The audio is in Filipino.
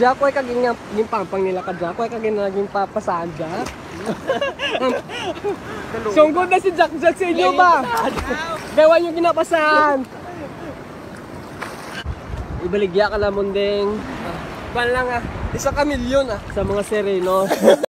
Jack, ko'y kaging yung pampang nila ka Jack, ko'y kaging naging papasaan Jack. Sunggod na si Jack Jack sa inyo ba? Gawa yung ginapasaan. Ibaligya ka lamon ding. Pan lang 1 ka milyon sa mga sereno.